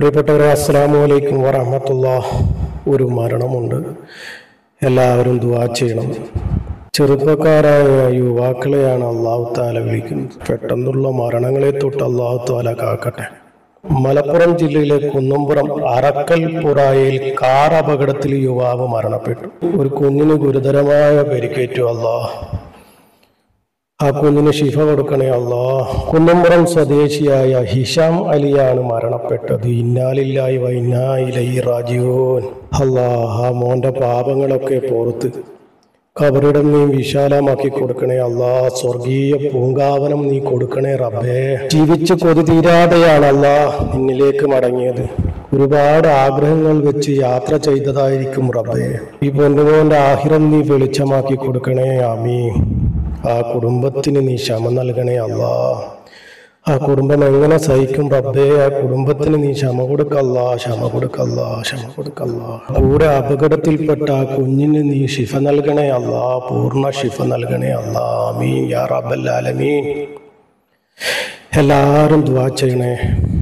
പ്രിയപ്പെട്ടവരെ, അസ്സലാമു അലൈക്കും വറഹ്മത്തുള്ളാഹ്. ഒരു മരണമുണ്ട്, എല്ലാവരും ദുആ ചെയ്യണം. ചെറുപ്പക്കാരായ യുവാക്കളെയാണ് അല്ലാഹു തആല വിളിക്കുന്നത്. പെട്ടെന്നുള്ള മരണങ്ങളെ തൊട്ട് അല്ലാഹു തആല കാക്കട്ടെ. മലപ്പുറം ജില്ലയിലെ കുന്നംപുറം അറക്കൽ പുറായിൽ കാർ അപകടത്തിൽ യുവാവ് മരണപ്പെട്ടു. ഒരു കുഞ്ഞിന് ഗുരുതരമായ പരിക്കേറ്റു. ആ കുഞ്ഞിന് ശിഫ കൊടുക്കണേ അല്ലാഹ്. കുന്നംപുറം സ്വദേശിയായ ഹിഷാം അലിയാണ് മരണപ്പെട്ടത്. ഇന്നാലില്ലാഹി വ ഇന്നാ ഇലൈഹി റാജിഊൻ. അല്ലാഹ്, ആ മോന്റെ പാപങ്ങളൊക്കെ പുറത്ത് ഖബറിടം നീ വിശാലമാക്കി കൊടുക്കണേ അല്ലാഹ്. സ്വർഗീയ പൂങ്കാവനം നീ കൊടുക്കണേ റബ്ബേ. ജീവിച്ച് കൊതി തീരാതെയാണ് അല്ലാഹ് നിന്നിലേക്ക് മടങ്ങിയത്. ഒരുപാട് ആഗ്രഹങ്ങൾ വെച്ച് യാത്ര ചെയ്തതായിരിക്കും റബ്ബേ. ഈ പൊന്നുമോന്റെ ആഹിറം നീ വെളിച്ചമാക്കി കൊടുക്കണേ. ആമീൻ. ആ കുടുംബത്തിന് നീ ക്ഷമ നൽകണേ അല്ലാഹ്. ആ കുടുംബം എങ്ങനെ സഹിക്കും റബ്ബേ? ആ കുടുംബത്തിന് നീ ക്ഷമ കൊടുക്കല്ലാ, ക്ഷമ കൊടുക്കല്ലാ, ക്ഷമ കൊടുക്കല്ലാ. കൂടെ അപകടത്തിൽപ്പെട്ട ആ കുഞ്ഞിന് നീ ശിഫ നൽകണേ അല്ലാ, പൂർണ്ണ ശിഫ നൽകണേ അല്ലാ. ആമീൻ യാ റബ്ബൽ ആലമീൻ. എല്ലാവരും ദുആ ചെയ്യണേ.